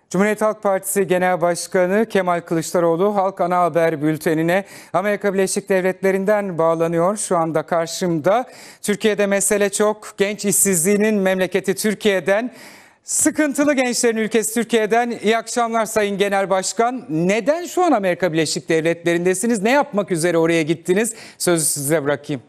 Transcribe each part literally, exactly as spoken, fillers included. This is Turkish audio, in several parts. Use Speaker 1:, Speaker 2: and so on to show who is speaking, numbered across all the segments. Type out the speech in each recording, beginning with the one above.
Speaker 1: Cumhuriyet Halk Partisi Genel Başkanı Kemal Kılıçdaroğlu Halk Ana Haber Bülteni'ne Amerika Birleşik Devletleri'nden bağlanıyor. Şu anda karşımda. Türkiye'de mesele çok. Genç işsizliğinin memleketi Türkiye'den. Sıkıntılı gençlerin ülkesi Türkiye'den. İyi akşamlar Sayın Genel Başkan. Neden şu an Amerika Birleşik Devletleri'ndesiniz? Ne yapmak üzere oraya gittiniz? Sözü size bırakayım.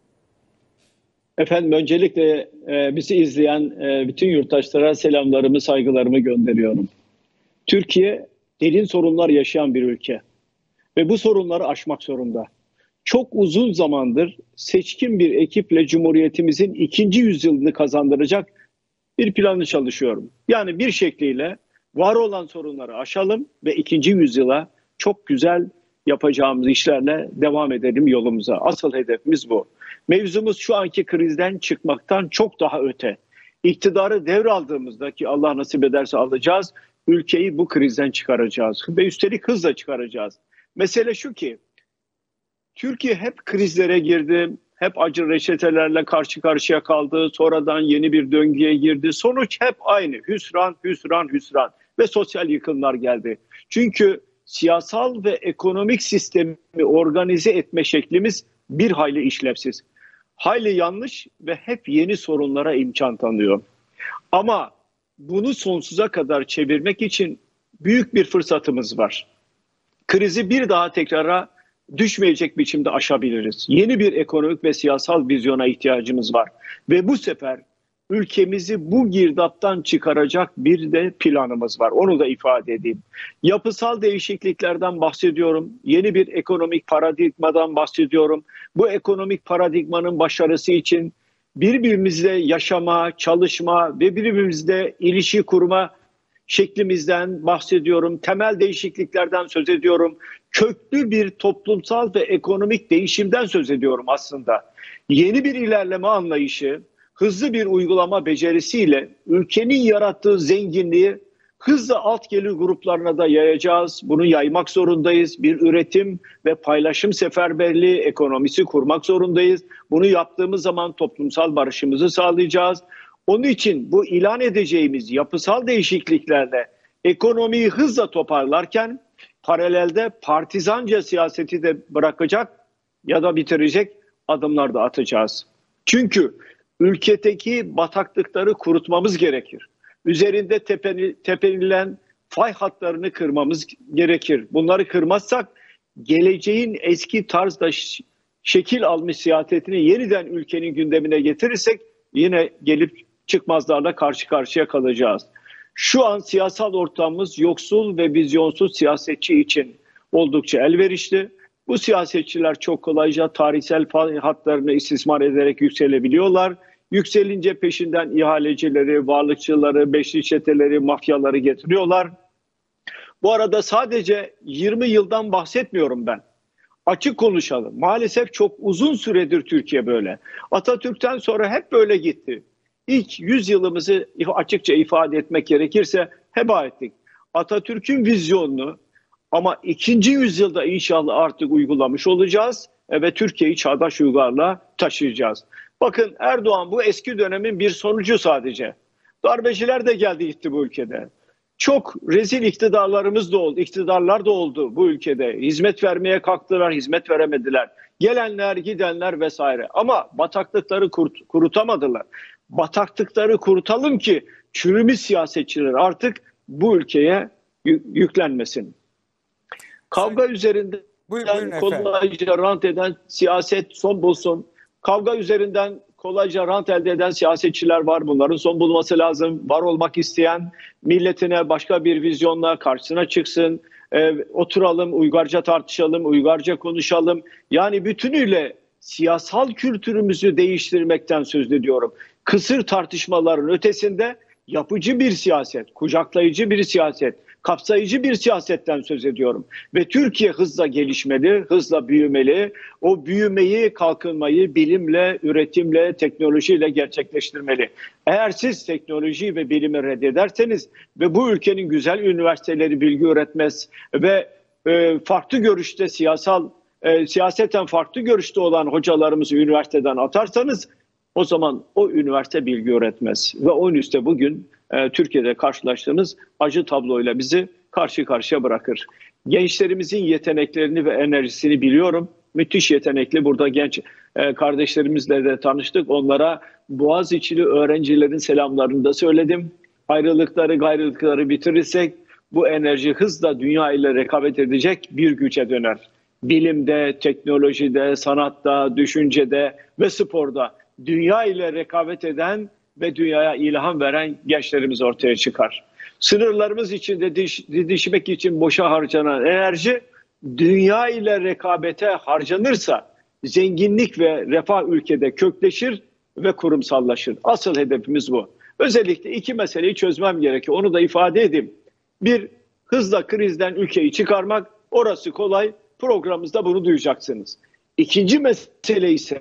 Speaker 2: Efendim öncelikle e, bizi izleyen e, bütün yurttaşlara selamlarımı, saygılarımı gönderiyorum. Türkiye derin sorunlar yaşayan bir ülke ve bu sorunları aşmak zorunda. Çok uzun zamandır seçkin bir ekiple Cumhuriyetimizin ikinci yüzyılını kazandıracak bir planı çalışıyorum. Yani bir şekliyle var olan sorunları aşalım ve ikinci yüzyıla çok güzel yapacağımız işlerle devam edelim yolumuza. Asıl hedefimiz bu. Mevzumuz şu anki krizden çıkmaktan çok daha öte. İktidarı devraldığımızda ki Allah nasip ederse alacağız, ülkeyi bu krizden çıkaracağız ve üstelik hızla çıkaracağız. Mesele şu ki, Türkiye hep krizlere girdi, hep acı reçetelerle karşı karşıya kaldı, sonradan yeni bir döngüye girdi. Sonuç hep aynı, hüsran, hüsran, hüsran ve sosyal yıkımlar geldi. Çünkü siyasal ve ekonomik sistemi organize etme şeklimiz bir hayli işlevsiz. Hayli yanlış ve hep yeni sorunlara imkan tanıyor. Ama bunu sonsuza kadar çevirmek için büyük bir fırsatımız var. Krizi bir daha tekrara düşmeyecek biçimde aşabiliriz. Yeni bir ekonomik ve siyasal vizyona ihtiyacımız var. Ve bu sefer ülkemizi bu girdaptan çıkaracak bir de planımız var. Onu da ifade edeyim. Yapısal değişikliklerden bahsediyorum. Yeni bir ekonomik paradigmadan bahsediyorum. Bu ekonomik paradigmanın başarısı için birbirimizle yaşama, çalışma ve birbirimizle ilişki kurma şeklimizden bahsediyorum. Temel değişikliklerden söz ediyorum. Köklü bir toplumsal ve ekonomik değişimden söz ediyorum aslında. Yeni bir ilerleme anlayışı, hızlı bir uygulama becerisiyle ülkenin yarattığı zenginliği hızla alt gelir gruplarına da yayacağız. Bunu yaymak zorundayız. Bir üretim ve paylaşım seferberliği ekonomisi kurmak zorundayız. Bunu yaptığımız zaman toplumsal barışımızı sağlayacağız. Onun için bu ilan edeceğimiz yapısal değişikliklerle ekonomiyi hızla toparlarken paralelde partizanca siyaseti de bırakacak ya da bitirecek adımlar da atacağız. Çünkü ülkedeki bataklıkları kurutmamız gerekir. Üzerinde tepeni, tepenilen fay hatlarını kırmamız gerekir. Bunları kırmazsak geleceğin eski tarzda şekil almış siyasetini yeniden ülkenin gündemine getirirsek yine gelip çıkmazlarla karşı karşıya kalacağız. Şu an siyasal ortamımız yoksul ve vizyonsuz siyasetçi için oldukça elverişli. Bu siyasetçiler çok kolayca tarihsel hatlarını istismar ederek yükselebiliyorlar. Yükselince peşinden ihalecileri, varlıkçıları, beşli çeteleri, mafyaları getiriyorlar. Bu arada sadece yirmi yıldan bahsetmiyorum ben. Açık konuşalım. Maalesef çok uzun süredir Türkiye böyle. Atatürk'ten sonra hep böyle gitti. İlk yüz yılımızı açıkça ifade etmek gerekirse heba ettik. Atatürk'ün vizyonunu ama ikinci yüzyılda inşallah artık uygulamış olacağız ve Türkiye'yi çağdaş uygarlığa taşıyacağız. Bakın Erdoğan bu eski dönemin bir sonucu sadece. Darbeciler de geldi gitti bu ülkede. Çok rezil iktidarlarımız da oldu, iktidarlar da oldu bu ülkede. Hizmet vermeye kalktılar, hizmet veremediler. Gelenler, gidenler vesaire. Ama bataklıkları kurut, kurutamadılar. Bataklıkları kurutalım ki çürümüş siyasetçiler artık bu ülkeye yüklenmesin. Kavga üzerinden
Speaker 1: buyurun, buyurun
Speaker 2: kolayca rant eden siyaset son bulsun. Kavga üzerinden kolayca rant elde eden siyasetçiler var. Bunların son bulması lazım. Var olmak isteyen milletine başka bir vizyonla karşısına çıksın. E, oturalım, uygarca tartışalım, uygarca konuşalım. Yani bütünüyle siyasal kültürümüzü değiştirmekten söz ediyorum. Kısır tartışmaların ötesinde yapıcı bir siyaset, kucaklayıcı bir siyaset, kapsayıcı bir siyasetten söz ediyorum. Ve Türkiye hızla gelişmeli, hızla büyümeli. O büyümeyi, kalkınmayı bilimle, üretimle, teknolojiyle gerçekleştirmeli. Eğer siz teknolojiyi ve bilimi reddederseniz ve bu ülkenin güzel üniversiteleri bilgi öğretmez ve e, farklı görüşte siyasal, e, siyaseten farklı görüşte olan hocalarımızı üniversiteden atarsanız o zaman o üniversite bilgi öğretmez. Ve o üniversite bugün e, Türkiye'de karşılaştığımız acı tabloyla bizi karşı karşıya bırakır. Gençlerimizin yeteneklerini ve enerjisini biliyorum. Müthiş yetenekli burada genç e, kardeşlerimizle de tanıştık. Onlara Boğaziçi'li öğrencilerin selamlarını da söyledim. Ayrılıkları gayrılıkları bitirirsek bu enerji hızla dünya ile rekabet edecek bir güce döner. Bilimde, teknolojide, sanatta, düşüncede ve sporda dünya ile rekabet eden ve dünyaya ilham veren gençlerimiz ortaya çıkar. Sınırlarımız içinde diş, didişmek için boşa harcanan enerji dünya ile rekabete harcanırsa zenginlik ve refah ülkede kökleşir ve kurumsallaşır. Asıl hedefimiz bu. Özellikle iki meseleyi çözmem gerekiyor. Onu da ifade edeyim. Bir, hızla krizden ülkeyi çıkarmak. Orası kolay. Programımızda bunu duyacaksınız. İkinci mesele ise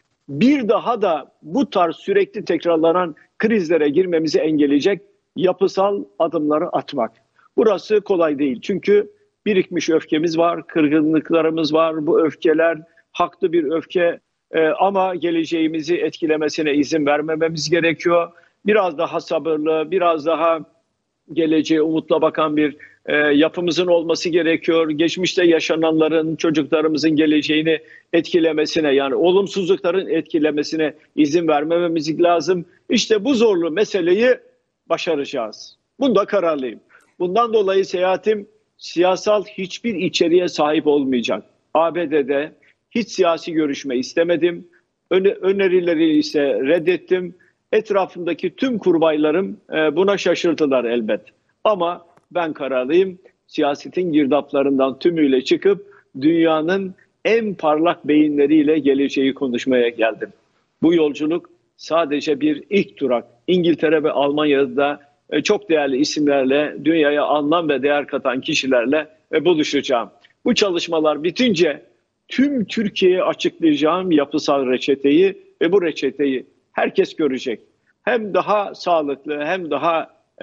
Speaker 2: bir daha da bu tarz sürekli tekrarlanan krizlere girmemizi engelleyecek yapısal adımları atmak. Burası kolay değil. Çünkü birikmiş öfkemiz var, kırgınlıklarımız var. Bu öfkeler haklı bir öfke e, ama geleceğimizi etkilemesine izin vermememiz gerekiyor. Biraz daha sabırlı, biraz daha geleceğe umutla bakan bir e, yapımızın olması gerekiyor. Geçmişte yaşananların çocuklarımızın geleceğini etkilemesine, yani olumsuzlukların etkilemesine izin vermememiz lazım. İşte bu zorlu meseleyi başaracağız. Bunda kararlıyım. Bundan dolayı seyahatim siyasal hiçbir içeriğe sahip olmayacak. A B D'de hiç siyasi görüşme istemedim. Önerileri ise reddettim. Etrafımdaki tüm kurbaylarım buna şaşırdılar elbet. Ama ben kararlıyım. Siyasetin girdaplarından tümüyle çıkıp dünyanın en parlak beyinleriyle geleceği konuşmaya geldim. Bu yolculuk sadece bir ilk durak. İngiltere ve Almanya'da çok değerli isimlerle, dünyaya anlam ve değer katan kişilerle buluşacağım. Bu çalışmalar bitince tüm Türkiye'ye açıklayacağım yapısal reçeteyi ve bu reçeteyi herkes görecek. Hem daha sağlıklı hem daha e,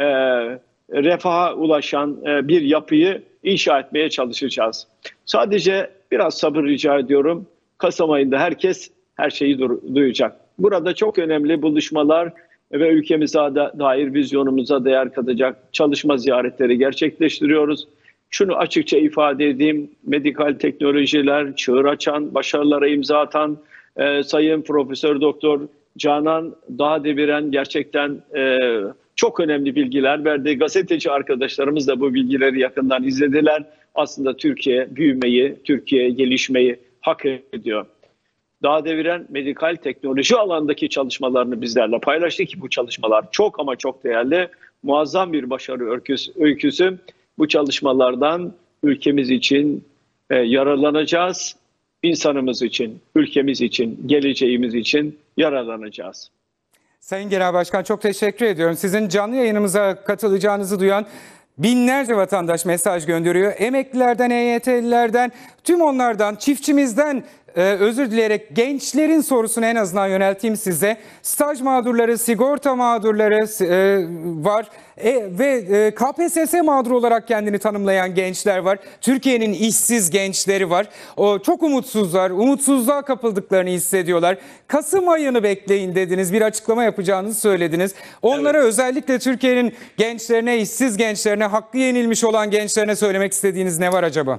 Speaker 2: refaha ulaşan e, bir yapıyı inşa etmeye çalışacağız. Sadece biraz sabır rica ediyorum. Kasım ayında herkes her şeyi duyacak. Burada çok önemli buluşmalar ve ülkemize dair vizyonumuza değer katacak çalışma ziyaretleri gerçekleştiriyoruz. Şunu açıkça ifade edeyim. Medikal teknolojiler, çığır açan, başarılara imza atan e, Sayın Profesör Doktor Canan Dağdeviren gerçekten e, çok önemli bilgiler verdi. Gazeteci arkadaşlarımız da bu bilgileri yakından izlediler. Aslında Türkiye büyümeyi, Türkiye gelişmeyi hak ediyor. Dağdeviren medikal teknoloji alandaki çalışmalarını bizlerle paylaştı ki bu çalışmalar çok ama çok değerli. Muazzam bir başarı öyküsü. Bu çalışmalardan ülkemiz için e, yararlanacağız. İnsanımız için, ülkemiz için, geleceğimiz için yararlanacağız.
Speaker 1: Sayın Genel Başkan, çok teşekkür ediyorum. Sizin canlı yayınımıza katılacağınızı duyan binlerce vatandaş mesaj gönderiyor. Emeklilerden, E Y T'lilerden, tüm onlardan, çiftçimizden e, özür dileyerek gençlerin sorusunu en azından yönelteyim size. Staj mağdurları, sigorta mağdurları e, var e, ve e, K P S S mağduru olarak kendini tanımlayan gençler var. Türkiye'nin işsiz gençleri var. O çok umutsuzlar, umutsuzluğa kapıldıklarını hissediyorlar. Kasım ayını bekleyin dediniz, bir açıklama yapacağınızı söylediniz. Onlara, evet, özellikle Türkiye'nin gençlerine, işsiz gençlerine, hakkı yenilmiş olan gençlerine söylemek istediğiniz ne var acaba?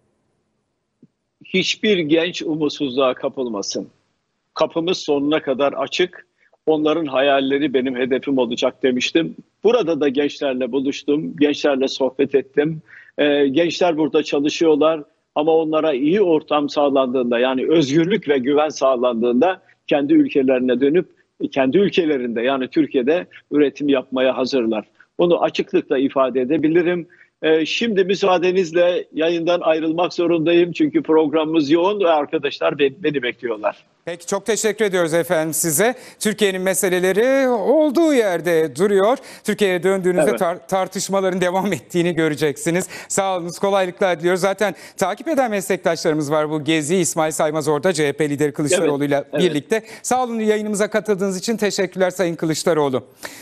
Speaker 2: Hiçbir genç umutsuzluğa kapılmasın. Kapımız sonuna kadar açık. Onların hayalleri benim hedefim olacak demiştim. Burada da gençlerle buluştum, gençlerle sohbet ettim. Ee, gençler burada çalışıyorlar ama onlara iyi ortam sağlandığında, yani özgürlük ve güven sağlandığında kendi ülkelerine dönüp kendi ülkelerinde, yani Türkiye'de üretim yapmaya hazırlar. Bunu açıklıkla ifade edebilirim. Ee, şimdi müsaadenizle yayından ayrılmak zorundayım çünkü programımız yoğun ve arkadaşlar beni bekliyorlar.
Speaker 1: Peki, çok teşekkür ediyoruz efendim size. Türkiye'nin meseleleri olduğu yerde duruyor. Türkiye'ye döndüğünüzde, evet, tar- tartışmaların devam ettiğini göreceksiniz. Sağ olunuz, kolaylıklar diliyoruz. Zaten takip eden meslektaşlarımız var bu geziyi. İsmail Saymaz orada, C H P lideri Kılıçdaroğlu'yla, evet, birlikte. Evet. Sağ olun, yayınımıza katıldığınız için teşekkürler Sayın Kılıçdaroğlu.